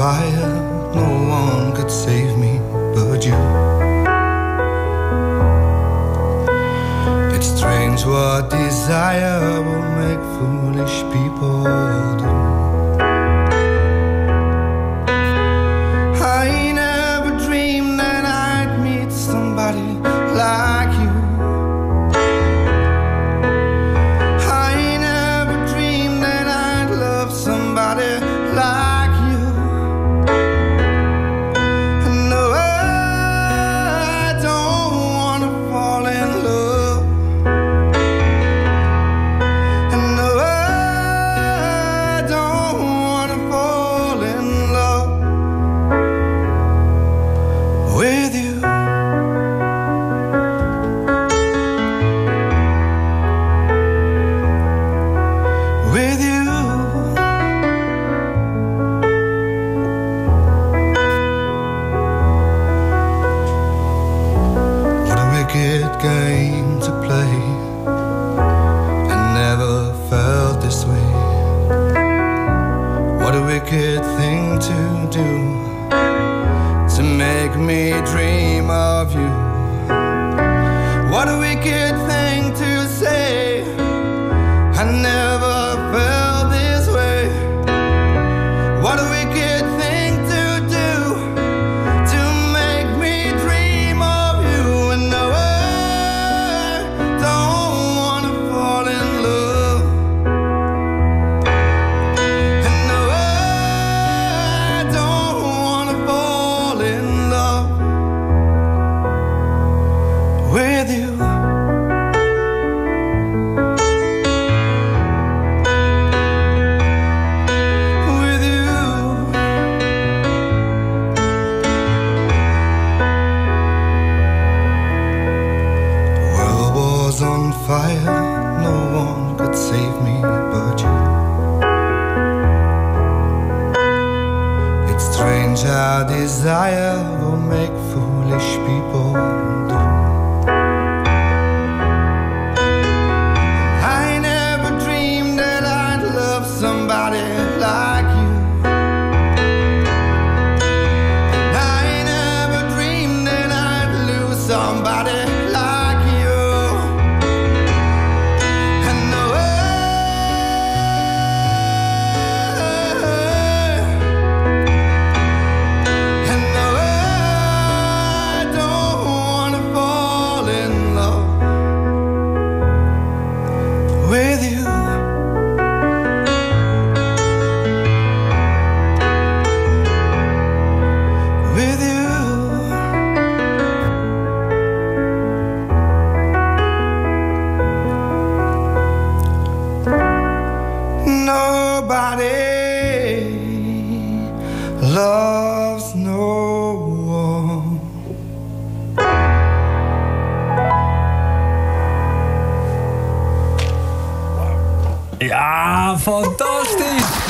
fire, no one could save me but you. It's strange what desire will make foolish people do. I never dreamed that I'd meet somebody like you. I never dreamed that I'd love somebody like you. No, I don't wanna fall in love. No, I don't wanna fall in love with you. With you. What a wicked game to play. I never felt this way. What a wicked thing to do, to make me dream of you. What a wicked thing to say. I never felt this way. What a wicked thing to do, to make me dream of you. And no, I don't wanna fall in love. And no, I don't wanna fall in love with you. With you. The world was on fire, no one could save me but you. It's strange how desire will make foolish people do. I never dreamed that I'd love somebody like you. I never dreamed that I'd lose somebody like you. And no, and no, I don't wanna fall in love with you. With you. Nobody loves no one. Ja, fantastisch!